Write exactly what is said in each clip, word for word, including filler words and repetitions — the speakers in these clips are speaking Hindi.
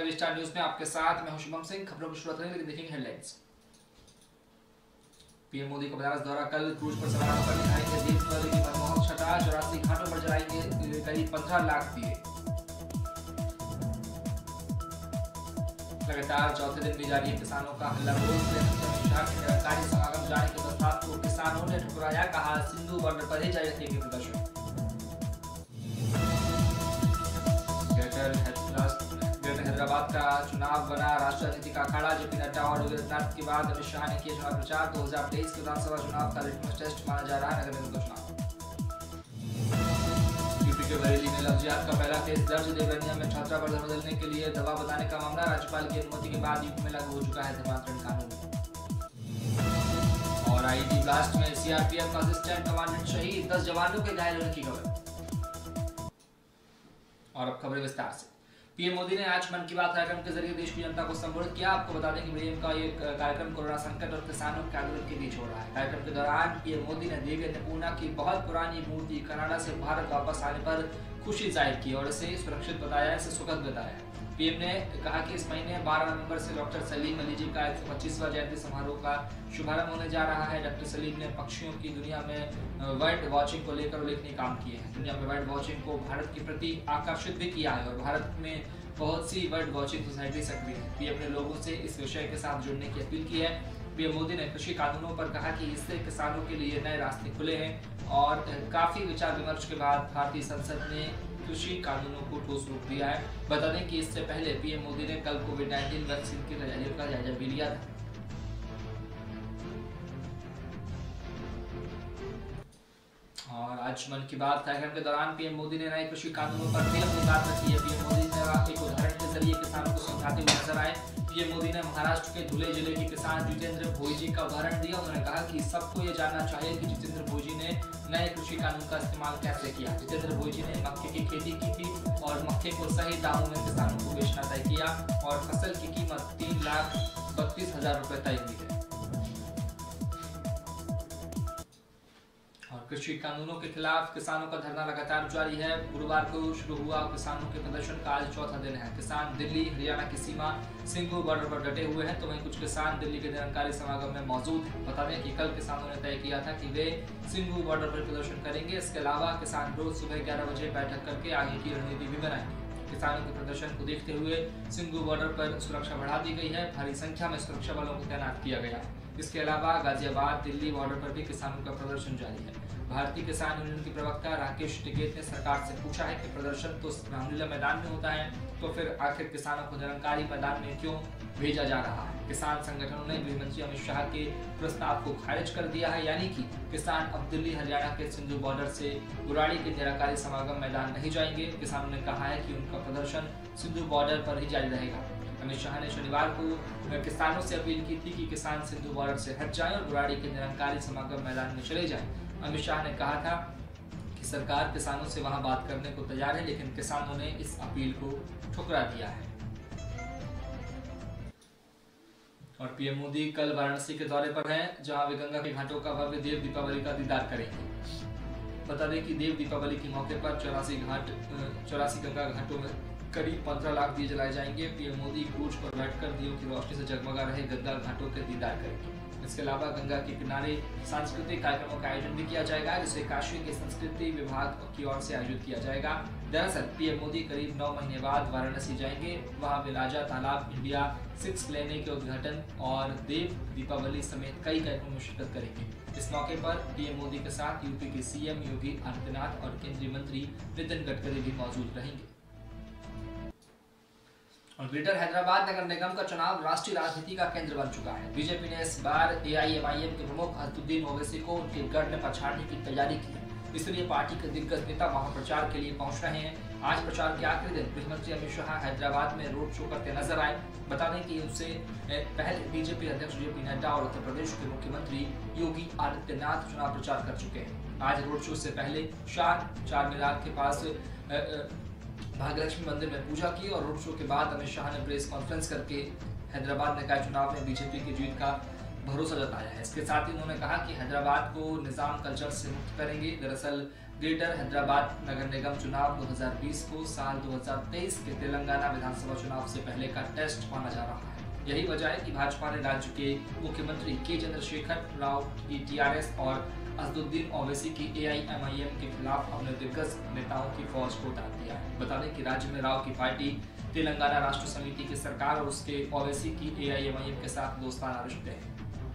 हैं स्टार न्यूज में, आपके साथ मैं हूं शुभम सिंह। खबरों की शुरुआत करेंगे, लेकिन देखेंगे हेडलाइंस। पीएम मोदी का बनारस दौरा, कल क्रूज पर सवार होकर दिखाएंगे देश भर की मनमोहक छटा, चौरासी घाटों पर जलाएंगे करीब पंद्रह लाख दिए। लगातार चौथे दिन भी जारी है किसानों का हल्ला बोल। निरंकारी समागम जाने के प्रस्ताव को किसानों ने ठुकराया, कहा सिंधु बॉर्डर पर ही जारी रखेंगे प्रदर्शन। हैदराबाद का चुनाव बना राष्ट्रीय राजनीति का अखाड़ा, जेपी नड्डा और योगी आदित्यनाथ के बाद अमित शाह ने किया चुनाव प्रचार। दो हजार तेईस के विधानसभा चुनाव का लिटमस टेस्ट माना जा रहा है नगर निगम का चुनाव। यूपी के बरेली में लव जिहाद का पहला केस दर्ज, देवरनिया में छात्रा पर बदलने के लिए दवा बताने का मामला, राज्यपाल की अनुमति के बाद यूपी में लागू हो चुका है धर्मांतरण कानून। और आईईडी ब्लास्ट में सीआरपीएफ असिस्टेंट कमांडेंट शहीद, दस जवानों के घायल होने की खबर। और अब खबरें विस्तार से। पीएम मोदी ने आज मन की बात कार्यक्रम के जरिए देश की जनता को संबोधित किया। आपको बता दें कि पीएम का ये कार्यक्रम कोरोना संकट और किसानों के आंदोलन के बीच हो रहा है। कार्यक्रम के दौरान पीएम मोदी ने देवी अन्नपूर्णा की बहुत पुरानी मूर्ति कनाडा से भारत वापस आने पर खुशी जाहिर की और इसे सुरक्षित बताया, इसे सुखद बताया। पीएम ने कहा कि इस महीने बारह नवंबर से डॉक्टर सलीम अली जी का एक सौ पच्चीसवां जयंती समारोह का शुभारंभ होने जा रहा है। डॉक्टर सलीम ने पक्षियों की दुनिया में बर्ड वॉचिंग को लेकर उल्लेखनीय काम किए हैं। दुनिया में बर्ड वॉचिंग को भारत के प्रति आकर्षित भी किया है और भारत में बहुत सी बर्ड वॉचिंग सोसाइटी सक्रिय है। पीएम ने लोगों से इस विषय के साथ जुड़ने की अपील की है। पीएम मोदी ने कृषि कानूनों पर कहा कि इससे किसानों के लिए नए रास्ते खुले हैं और काफी विचार विमर्श के बाद भारतीय संसद ने कृषि कानूनों को ठोस रूप दिया है। बता दें कि इससे पहले पीएम मोदी ने कल कोविड नाइन्टीन वैक्सीन की तैयारियों का जायजा भी लिया था। और आज मन की बात कार्यक्रम के दौरान पीएम मोदी ने नए कृषि कानूनों पर भी अपनी बात रखी है। पीएम मोदी ने एक उदाहरण के जरिए किसानों को समझाते हुए नजर आए। पीएम मोदी ने महाराष्ट्र के धुले जिले के किसान जितेंद्र भोईजी का उदाहरण दिया। उन्होंने कहा कि सबको ये जानना चाहिए कि जितेंद्र भोईजी ने नए कृषि कानून का इस्तेमाल कैसे किया। जितेंद्र भोईजी ने मक्के की खेती की थी और मक्के को सही दामों में किसानों को बेचना तय किया और फसल की कीमत तीन लाख बत्तीस हजार रुपए तय हुई है। कृषि कानूनों के खिलाफ किसानों का धरना लगातार जारी है। गुरुवार को शुरू हुआ किसानों के प्रदर्शन का आज चौथा दिन है। किसान दिल्ली हरियाणा की सीमा सिंघू बॉर्डर पर डटे हुए हैं, तो वहीं कुछ किसान दिल्ली के निरंकारी समागम में मौजूद हैं। बता दें कि कल किसानों ने तय किया था कि वे सिंघू बॉर्डर पर प्रदर्शन करेंगे। इसके अलावा किसान रोज सुबह ग्यारह बजे बैठक करके आगे की रणनीति भी बनाएंगे। किसानों के प्रदर्शन को देखते हुए सिंघू बॉर्डर पर सुरक्षा बढ़ा दी गई है। भारी संख्या में सुरक्षा बलों को तैनात किया गया है। इसके अलावा गाजियाबाद दिल्ली बॉर्डर पर भी किसानों का प्रदर्शन जारी है। भारतीय किसान यूनियन की प्रवक्ता राकेश टिकैत ने सरकार से पूछा है कि प्रदर्शन तो रामलीला मैदान में होता है, तो फिर आखिर किसानों को निरंकारी मैदान में क्यों भेजा जा रहा है। किसान संगठनों ने गृह मंत्री अमित शाह के प्रस्ताव को खारिज कर दिया है, यानी कि किसान अब दिल्ली हरियाणा के सिंधु बॉर्डर से बुराड़ी के निराकारी समागम मैदान नहीं जाएंगे। किसानों ने कहा है कि उनका प्रदर्शन सिंधु बॉर्डर पर ही जारी रहेगा। अमित शाह ने शनिवार को किसानों से अपील की थी कि किसान सिंधु बॉर्डर से हट जाएं और बुराड़ी के निरंकारी समागम मैदान में चले जाएं। अमित शाह ने कहा था कि सरकार किसानों से वहां बात करने को तैयार है, लेकिन किसानों ने इस अपील को ठुकरा दिया है। और पीएम मोदी कल वाराणसी के दौरे पर हैं, जहां वे गंगा के घाटों का भव्य देव दीपावली का दीदार करेंगे। बता दें कि देव दीपावली के मौके पर चौरासी घाट चौरासी गंगा घाटों में करीब पंद्रह लाख दिए जलाए जाएंगे। पीएम मोदी क्रूज पर बैठकर दियों की रोशनी से जगमगा रहे गंगा घाटों के दीदार करेंगे। इसके अलावा गंगा के किनारे सांस्कृतिक कार्यक्रमों का आयोजन भी किया जाएगा, जिसे काशी के संस्कृति विभाग की ओर से आयोजित किया जाएगा। दरअसल पीएम मोदी करीब नौ महीने बाद वाराणसी जाएंगे। वहां बिलाजा तालाब इंडिया सिक्स लेने के उद्घाटन और देव दीपावली समेत कई कार्यक्रमों में शिरकत करेंगे। इस मौके पर पीएम मोदी के साथ यूपी के सीएम योगी आदित्यनाथ और केंद्रीय मंत्री नितिन गडकरी भी मौजूद रहेंगे। और ग्रेटर हैदराबाद नगर निगम का चुनाव राष्ट्रीय राजनीति का केंद्र बन चुका है। बीजेपी ने इस बार एआईएमआईएम के प्रमुख असदुद्दीन ओवैसी को उनके गढ़ में पछाड़ने की तैयारी की है। इसलिए पार्टी के दिग्गज नेता वहां प्रचार के लिए पहुंच रहे हैं। आज प्रचार के आखिरी दिन गृह मंत्री अमित शाह हैदराबाद में रोड शो करते नजर आए। बता दें कि उनसे पहले बीजेपी अध्यक्ष जेपी नड्डा और उत्तर प्रदेश के मुख्यमंत्री योगी आदित्यनाथ चुनाव प्रचार कर चुके हैं। आज रोड शो से पहले शाह चार मीनार के पास भाग्यलक्ष्मी मंदिर में पूजा की और रोड शो के बाद अमित शाह ने प्रेस कॉन्फ्रेंस करके हैदराबाद निकाय चुनाव में बीजेपी की जीत का भरोसा जताया है। इसके साथ ही उन्होंने कहा कि हैदराबाद को निजाम कल्चर से मुक्त करेंगे। दरअसल ग्रेटर हैदराबाद नगर निगम चुनाव दो हज़ार बीस को साल दो हज़ार तेईस के तेलंगाना विधानसभा चुनाव से पहले का टेस्ट माना जा रहा है। यही वजह है कि भाजपा ने राज्य के मुख्यमंत्री के चंद्रशेखर राव की टीआरएस और असदुद्दीन ओवैसी की एआईएमआईएम के खिलाफ अपने दिग्गज नेताओं की फौज को उतार दिया है। बता दें कि राज्य में राव की पार्टी तेलंगाना राष्ट्र समिति की सरकार और उसके ओवैसी की एआईएमआईएम के साथ दोस्ताना रिश्ते हैं।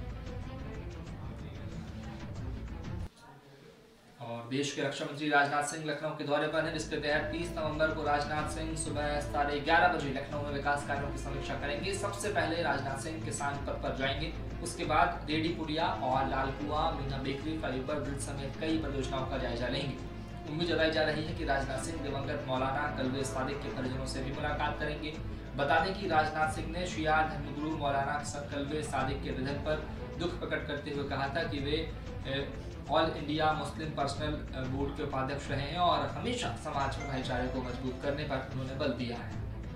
और देश के रक्षा मंत्री राजनाथ सिंह लखनऊ के दौरे पर हैं, जिसके तहत तीस नवंबर को राजनाथ सिंह सुबह साढ़े ग्यारह बजे लखनऊ में विकास कार्यों की समीक्षा करेंगे। सबसे पहले राजनाथ सिंह किसान पथ पर जाएंगे, उसके बाद रेडी पुड़िया और Lalkuan, Meena bakery, fibre bridge समेत कई परियोजनाओं का जायजा लेंगे। उम्मीद जताई जा रही है कि राजनाथ सिंह दिवंगत मौलाना कल्बे सादिक के परिजनों से भी मुलाकात करेंगे। बता दें कि राजनाथ सिंह ने शिया धर्मगुरु मौलाना कल्बे सादिक के निधन पर दुख प्रकट करते हुए कहा था कि वे all India Muslim personal board के उपाध्यक्ष रहे हैं और हमेशा समाज में भाईचारे को मजबूत करने पर उन्होंने बल दिया है।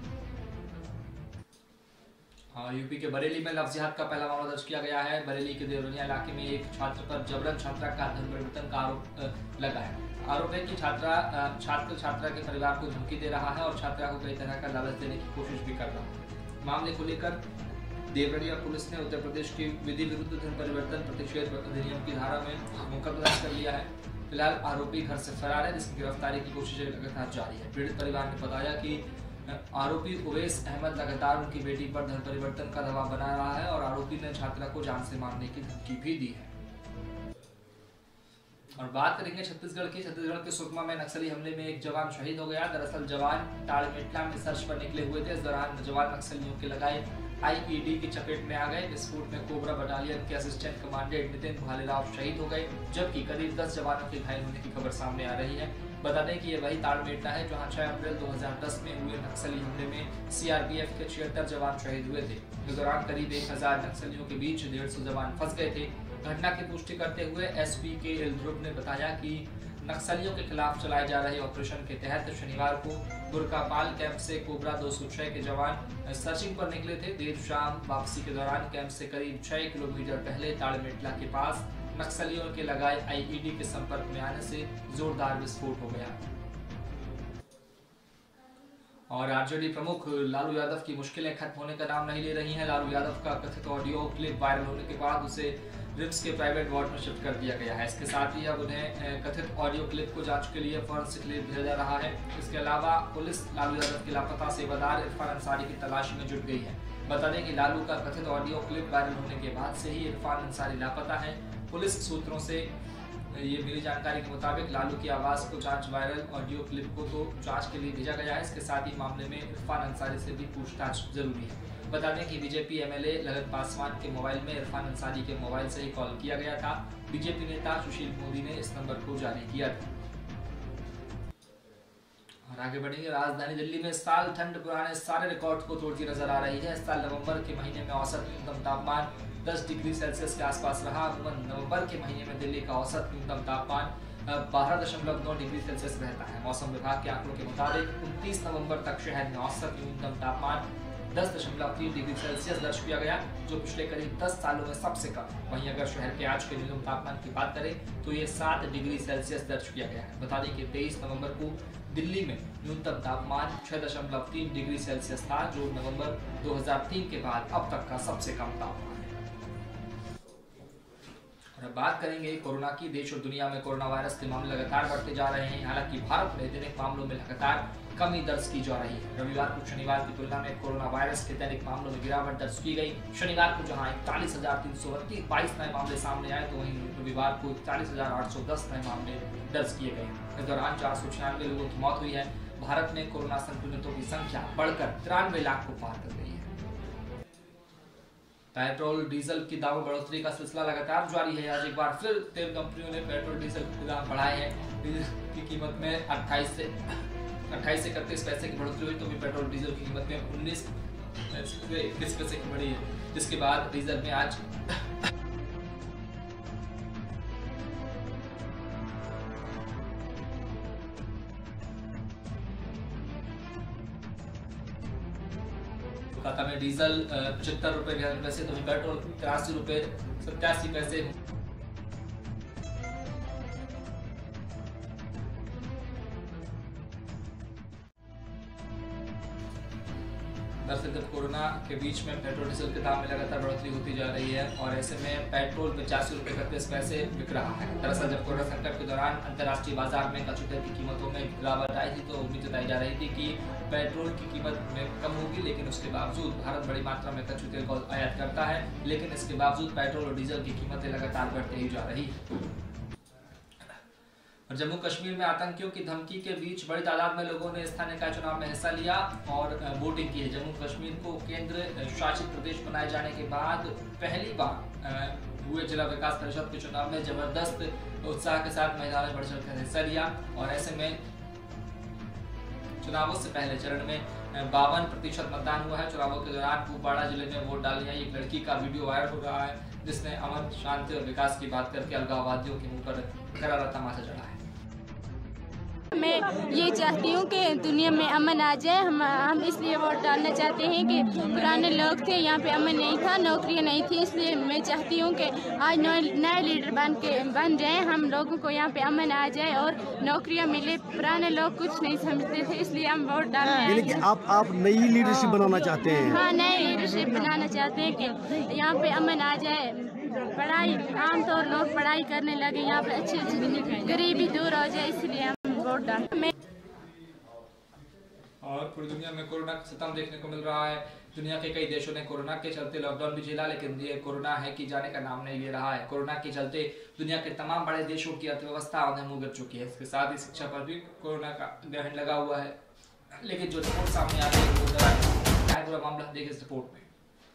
और यूपी के बरेली में लव जिहाद का पहला मामला दर्ज किया गया है। बरेली के देवरिया इलाके में एक छात्र पर जबरन छात्रा का धर्म परिवर्तन का आरोप लगा है। आरोप है कि छात्रा छात्र छात्रा के परिवार को धमकी दे रहा है और छात्रा को कई तरह का लालच देने की कोशिश भी कर रहा है। मामले को लेकर देवरिया पुलिस ने उत्तर प्रदेश की विधि विरुद्ध धर्म परिवर्तन प्रतिषेध अधिनियम की धारा में मुकदमा दर्ज कर लिया है। फिलहाल आरोपी घर से फरार है, जिसकी गिरफ्तारी की कोशिशें लगातार जारी है। पीड़ित परिवार ने बताया कि आरोपी उवैस अहमद लगातार उनकी बेटी पर धर्म परिवर्तन का दबाव बना रहा है और आरोपी ने छात्रा को जान से मारने की धमकी भी दी है। और बात करेंगे छत्तीसगढ़ की। छत्तीसगढ़ के सुकमा में नक्सली हमले में एक जवान शहीद हो गया। दरअसल जवान ताड़मेटला में सर्च पर निकले हुए थे। इस दौरान जवान नक्सलियों के लगाए आईईडी की चपेट में आ गए। विस्फोट में कोबरा बटालियन के असिस्टेंट कमांडेंट नितिन भालेराव शहीद हो गए, जबकि करीब दस जवानों के घायल होने की खबर सामने आ रही है। बता दें कि ये वही ताड़मेटला है जहां छह अप्रैल दो हज़ार दस में हुए नक्सली हमले में सीआरपीएफ के छिहत्तर जवान शहीद हुए थे। इस दौरान करीब एक हजार नक्सलियों के बीच डेढ़ सौ जवान फंस गए थे। घटना की पुष्टि करते हुए एसपी के एल ध्रुव ने बताया कि नक्सलियों के खिलाफ चलाए जा रहे ऑपरेशन के तहत शनिवार को बुरकापाल कैंप से कोबरा दो सौ छह के जवान सर्चिंग पर निकले थे। देर शाम वापसी के दौरान कैंप से करीब छह किलोमीटर पहले ताड़मेटला के पास नक्सलियों के लगाए आईईडी के संपर्क में आने से जोरदार विस्फोट हो गया। और आरजेडी प्रमुख लालू यादव की मुश्किलें खत्म होने का नाम नहीं ले रही हैं। लालू यादव का कथित ऑडियो क्लिप वायरल होने के बाद उसे रिम्स के प्राइवेट वार्ड में शिफ्ट कर दिया गया है। इसके साथ ही अब उन्हें कथित ऑडियो क्लिप को जांच के लिए फॉरेंसिक लैब भेजा जा रहा है। इसके अलावा पुलिस लालू यादव के लापता सेवादार इरफान अंसारी की तलाशी में जुट गई है। बता दें कि लालू का कथित ऑडियो क्लिप वायरल होने के बाद से ही इरफान अंसारी लापता है। पुलिस सूत्रों से ये मिली जानकारी के मुताबिक लालू की आवाज को जांच वायरल ऑडियो क्लिप को तो जांच के लिए भेजा गया है। इसके साथ ही मामले में इरफान अंसारी से भी पूछताछ जरूरी है। बता दें कि बीजेपी एमएलए ललन पासवान के मोबाइल में इरफान अंसारी के मोबाइल से ही कॉल किया गया था। बीजेपी नेता सुशील मोदी ने इस नंबर को जारी किया था। और आगे बढ़ेंगे। राजधानी दिल्ली में इस साल ठंड पुराने सारे रिकॉर्ड को तोड़ती नजर आ रही है। इस साल नवंबर के महीने में औसत न्यूनतम तापमान दस डिग्री सेल्सियस के आसपास रहा। अमूमन नवंबर के महीने में दिल्ली का औसत न्यूनतम तापमान बारह दशमलव नौ डिग्री सेल्सियस रहता है। मौसम विभाग के आंकड़ों के मुताबिक उनतीस नवंबर तक शहर में औसत न्यूनतम तापमान दस दशमलव तीन डिग्री सेल्सियस दर्ज किया गया, जो पिछले करीब दस सालों में सबसे कम। वहीं अगर शहर के आज के न्यूनतम तापमान की बात करें तो ये सात डिग्री सेल्सियस दर्ज किया गया है। बता दें कि तेईस नवंबर को दिल्ली में न्यूनतम तापमान छह दशमलव तीन डिग्री सेल्सियस था, जो नवंबर दो हज़ार तीन के बाद अब तक का सबसे कम तापमान है। और अब बात करेंगे कोरोना की। देश और दुनिया में कोरोना वायरस के मामले लगातार बढ़ते जा रहे हैं। हालांकि भारत में दैनिक मामलों में लगातार कमी दर्ज की जा रही है। रविवार को शनिवार की तुलना में कोरोना वायरस के दैनिक मामलों में गिरावट दर्ज की गई। शनिवार को जहां इकतालीस हजार तीन सौ बाईस नए मामले सामने आए, तो वहीं रविवार को इकतालीस हजार आठ सौ दस नए मामले दर्ज किए गए। इस दौरान चार सौ छियानवे लोगों की मौत हुई है। भारत में कोरोना संक्रमितों की संख्या बढ़कर तिरानवे लाख को पार कर गई है। पेट्रोल डीजल की दामों बढ़ोतरी का सिलसिला लगातार जारी है। आज एक बार फिर तेल कंपनियों ने पेट्रोल डीजल के दाम बढ़ाए हैं। डीजल की कीमत में अट्ठाईस से अट्ठाईस से इकतीस पैसे की बढ़ोतरी हुई, तो भी पेट्रोल डीजल की कीमत में उन्नीस से इक्कीस पैसे की बढ़ी है। जिसके बाद डीजल में आज कोलकाता में डीजल पचहत्तर रुपए बयालीस पैसे, तो पेट्रोल तिरासी रुपए सत्तासी पैसे। दरअसल जब कोरोना के बीच में पेट्रोल डीजल के दाम में लगातार बढ़ोतरी होती जा रही है और ऐसे में पेट्रोल पचासी रुपये इकतीस पैसे बिक रहा है। दरअसल जब कोरोना संकट के दौरान अंतर्राष्ट्रीय बाजार में कच्चे तेल की कीमतों में गिरावट आई थी तो उम्मीद जताई जा रही थी कि पेट्रोल की कीमत में कम होगी, लेकिन उसके बावजूद भारत बड़ी मात्रा में कच्चे तेल को आयात करता है, लेकिन इसके बावजूद पेट्रोल और डीजल की कीमतें लगातार बढ़ती ही जा रही है। और जम्मू कश्मीर में आतंकियों की धमकी के बीच बड़ी तादाद में लोगों ने स्थानीय निकाय चुनाव में हिस्सा लिया और वोटिंग की है। जम्मू कश्मीर को केंद्र शासित प्रदेश बनाए जाने के बाद पहली बार हुए जिला विकास परिषद के चुनाव में जबरदस्त उत्साह के साथ महिलाओं ने बढ़ चढ़कर हिस्सा लिया और ऐसे में चुनावों से पहले चरण में बावन प्रतिशत मतदान हुआ है। चुनावों के दौरान कुपवाड़ा जिले में वोट डालने आई एक लड़की का वीडियो वायरल हो रहा है जिसने अमन, शांति और विकास की बात करके अलगाववादियों के मुंह पर करारा तमाचा जड़ा है। मैं ये चाहती हूँ कि दुनिया में अमन आ जाए। हम हम इसलिए वोट डालना चाहते हैं कि पुराने लोग थे, यहाँ पे अमन नहीं था, नौकरियाँ नहीं थी, इसलिए मैं चाहती हूँ कि आज नए लीडर बन के बन जाए, हम लोगों को यहाँ पे अमन आ जाए और नौकरियाँ मिले। पुराने लोग कुछ नहीं समझते थे, इसलिए हम वोट डालने कि आप आप नई लीडरशिप बनाना चाहते हैं? हाँ, नई लीडरशिप बनाना चाहते हैं कि यहाँ पे अमन आ जाए। पढ़ाई आमतौर लोग पढ़ाई करने लगे, यहाँ पे अच्छी अच्छी गरीबी दूर हो जाए, इसलिए हम वोट डालते। और पूरी दुनिया में कोरोना का सितम देखने को मिल रहा है। दुनिया के कई देशों ने कोरोना के चलते लॉकडाउन भी झेला, लेकिन ये कोरोना है कि जाने का नाम नहीं ले रहा है। कोरोना के चलते दुनिया के तमाम बड़े देशों की अर्थव्यवस्था उन्हें मुंह गिर चुकी है। इसके साथ ही शिक्षा पर भी कोरोना का ग्रहण लगा हुआ है, लेकिन जो रिपोर्ट सामने आ रही है वो जरा पूरा मामला देखे इस रिपोर्ट में।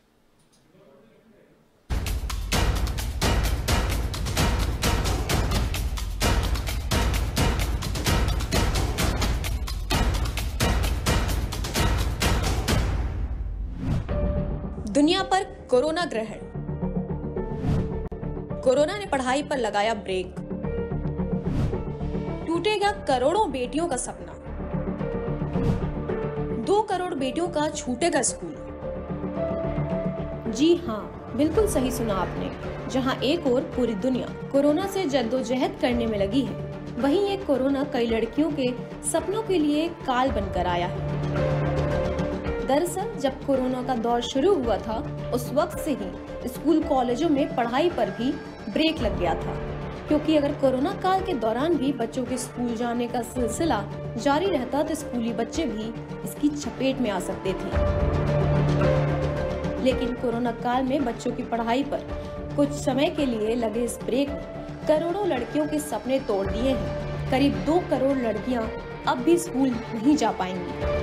दुनिया पर कोरोना ग्रहण। कोरोना ने पढ़ाई पर लगाया ब्रेक। टूटेगा करोड़ों बेटियों का सपना। दो करोड़ बेटियों का छूटेगा स्कूल। जी हाँ, बिल्कुल सही सुना आपने। जहाँ एक ओर पूरी दुनिया कोरोना से जद्दोजहद करने में लगी है, वहीं एक कोरोना कई लड़कियों के सपनों के लिए काल बनकर आया है। दरअसल जब कोरोना का दौर शुरू हुआ था, उस वक्त से ही स्कूल कॉलेजों में पढ़ाई पर भी ब्रेक लग गया था, क्योंकि अगर कोरोना काल के दौरान भी बच्चों के स्कूल जाने का सिलसिला जारी रहता तो स्कूली बच्चे भी इसकी चपेट में आ सकते थे। लेकिन कोरोना काल में बच्चों की पढ़ाई पर कुछ समय के लिए लगे इस ब्रेक ने करोड़ों लड़कियों के सपने तोड़ दिए हैं। करीब दो करोड़ लड़कियां अब भी स्कूल नहीं जा पाएंगी।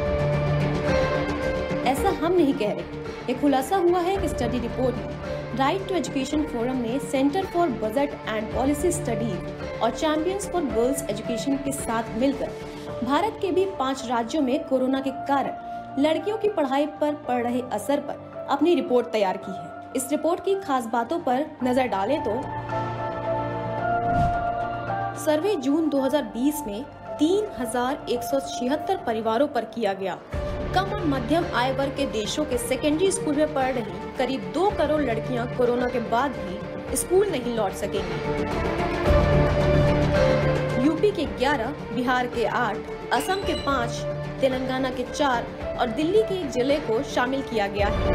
ऐसा हम नहीं कह रहे, ये खुलासा हुआ है कि स्टडी रिपोर्ट में राइट टू एजुकेशन फोरम ने centre for budget and policy studies और चैंपियंस फॉर गर्ल्स एजुकेशन के साथ मिलकर भारत के भी पांच राज्यों में कोरोना के कारण लड़कियों की पढ़ाई पर पड़ रहे असर पर अपनी रिपोर्ट तैयार की है। इस रिपोर्ट की खास बातों पर नजर डालें तो सर्वे जून दो हज़ार बीस में तीन हजार एक सौ छिहत्तर परिवारों पर किया गया। कम और मध्यम आय वर्ग के देशों के सेकेंडरी स्कूल में पढ़ रही करीब दो करोड़ लड़कियां कोरोना के बाद भी स्कूल नहीं लौट सकेंगी। यूपी के ग्यारह, बिहार के आठ, असम के पाँच, तेलंगाना के चार और दिल्ली के एक जिले को शामिल किया गया है।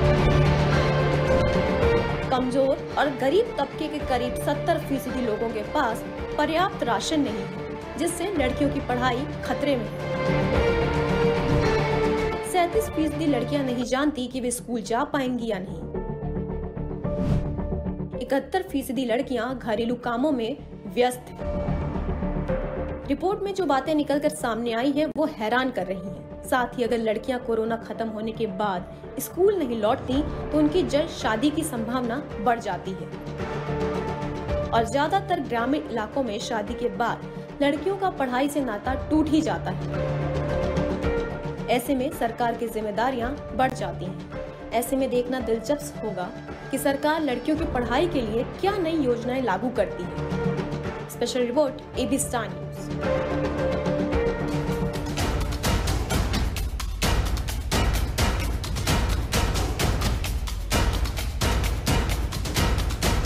कमजोर और गरीब तबके के करीब सत्तर फीसदी लोगों के पास पर्याप्त राशन नहीं है, जिससे लड़कियों की पढ़ाई खतरे में है। सैंतीस फीसदी लड़कियां नहीं जानती कि वे स्कूल जा पाएंगी या नहीं। इकहत्तर फीसदी लड़कियां घरेलू कामों में व्यस्त हैं। रिपोर्ट में जो बातें निकलकर सामने आई हैं, वो हैरान कर रही हैं। साथ ही अगर लड़कियां कोरोना खत्म होने के बाद स्कूल नहीं लौटती तो उनकी जल्द शादी की संभावना बढ़ जाती है और ज्यादातर ग्रामीण इलाकों में शादी के बाद लड़कियों का पढ़ाई से नाता टूट ही जाता है। ऐसे में सरकार की जिम्मेदारियां बढ़ जाती हैं। ऐसे में देखना दिलचस्प होगा कि सरकार लड़कियों की पढ़ाई के लिए क्या नई योजनाएं लागू करती है। Special report AB star news.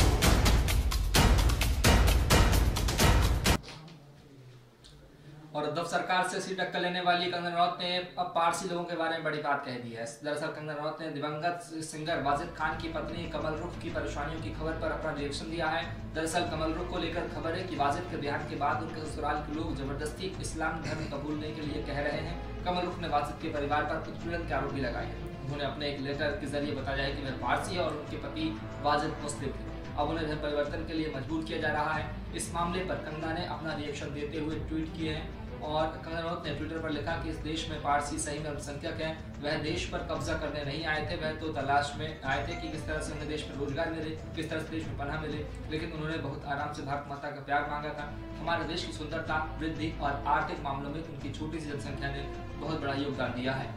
और उद्धव सरकार से सीट टक्कर लेने वाली कंगना रनौत ने अब पारसी लोगों के बारे में बड़ी बात कह दी है। दरअसल कंगना रनौत ने दिवंगत सिंगर वाजिद खान की पत्नी कमल रुख की परेशानियों की खबर पर अपना रिएक्शन दिया है। दरअसल कमल रुख को लेकर खबर है कि वाजिद के देहांत के बाद उनके ससुराल के लोग जबरदस्ती इस्लाम धर्म कबूलने के लिए कह रहे हैं। कमल रुख ने वाजिद के परिवार पर उत्पीड़न के आरोप भी लगाए हैं। उन्होंने अपने एक लेटर के जरिए बताया है कि वह पारसी और उनके पति वाजिद मुस्लिम थे। अब उन्हें धर्म परिवर्तन के लिए मजबूर किया जा रहा है। इस मामले पर कंगना ने अपना रिएक्शन देते हुए ट्वीट किए हैं और कंगना रनौत ने ट्विटर पर लिखा कि इस देश में पारसी सही में अल्पसंख्यक हैं। वह देश पर कब्जा करने नहीं आए थे, वह तो तलाश में आए थे कि किस तरह से उन्हें देश में रोजगार मिले, किस तरह से देश में पनाह मिले। लेकिन उन्होंने बहुत आराम से भारत माता का प्यार मांगा था। हमारे देश की सुंदरता, वृद्धि और आर्थिक मामलों में उनकी छोटी सी जनसंख्या ने बहुत बड़ा योगदान दिया है।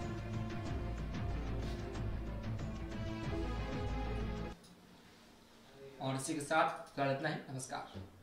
और इसी के साथ इतना ही। नमस्कार।